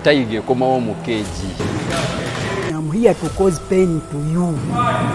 Tiger komawo mu keji. I'm here to cause pain to you.